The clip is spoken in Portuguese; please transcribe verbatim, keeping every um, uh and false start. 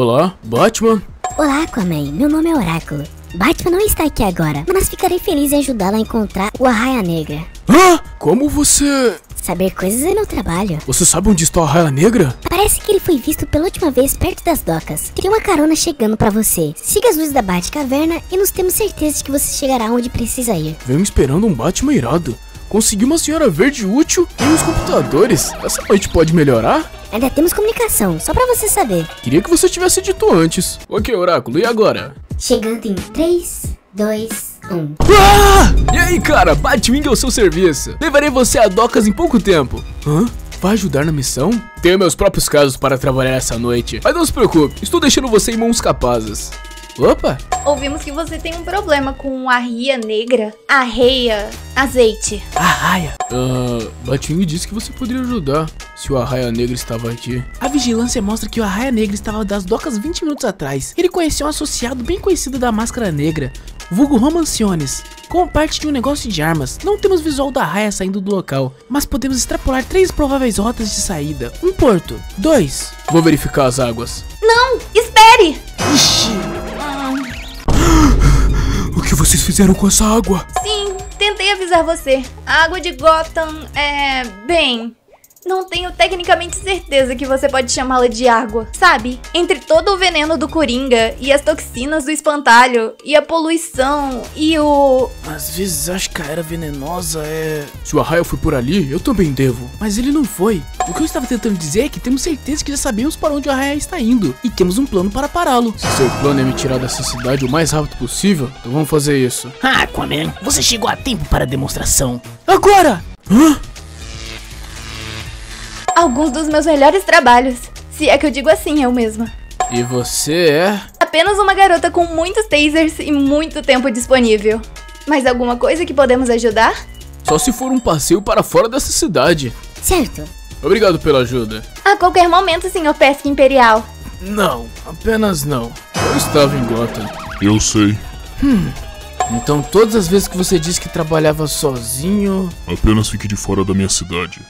Olá, Batman? Olá, Aquaman. Meu nome é Oráculo. Batman não está aqui agora, mas ficarei feliz em ajudá-lo a encontrar o Arraia Negra. Hã? Como você... Saber coisas é meu trabalho. Você sabe onde está o Arraia Negra? Parece que ele foi visto pela última vez perto das docas. Teria uma carona chegando pra você. Siga as luzes da Batcaverna e nos temos certeza de que você chegará onde precisa ir. Venho esperando um Batman irado. Consegui uma senhora verde útil e os computadores. Essa noite pode melhorar? Ainda temos comunicação, só pra você saber. Queria que você tivesse dito antes. Ok, Oráculo, e agora? Chegando em três, dois, um. Ah! E aí, cara, Batwing ao seu serviço. Levarei você a docas em pouco tempo. Hã? Vai ajudar na missão? Tenho meus próprios casos para trabalhar essa noite. Mas não se preocupe, estou deixando você em mãos capazes. Opa! Ouvimos que você tem um problema com a Arraia Negra. Arreia azeite. Arraia? Ah, Batwing disse que você poderia ajudar se o Arraia Negra estava aqui. A vigilância mostra que o Arraia Negra estava das docas vinte minutos atrás. Ele conheceu um associado bem conhecido da Máscara Negra, vulgo Romanciones, como parte de um negócio de armas. Não temos visual da Arraia saindo do local, mas podemos extrapolar três prováveis rotas de saída. Um porto. Dois. Vou verificar as águas. Não, espere! Ixi. O que vocês fizeram com essa água? Sim, tentei avisar você. A água de Gotham é... bem... Não tenho tecnicamente certeza que você pode chamá-la de água, sabe? Entre todo o veneno do Coringa, e as toxinas do espantalho, e a poluição, e o... Às vezes acho que a era venenosa é... Se o Arraia foi por ali, eu também devo. Mas ele não foi. O que eu estava tentando dizer é que temos certeza que já sabemos para onde o Arraia está indo. E temos um plano para pará-lo. Se seu plano é me tirar dessa cidade o mais rápido possível, então vamos fazer isso. Ah, Aquaman, você chegou a tempo para a demonstração. Agora! Hã? Alguns dos meus melhores trabalhos. Se é que eu digo assim, eu mesma. E você é? Apenas uma garota com muitos tasers e muito tempo disponível. Mais alguma coisa que podemos ajudar? Só se for um passeio para fora dessa cidade. Certo. Obrigado pela ajuda. A qualquer momento, senhor Pesca Imperial. Não, apenas não. Eu estava em Gotham. Eu sei. Hum. Então todas as vezes que você disse que trabalhava sozinho... Apenas fique de fora da minha cidade.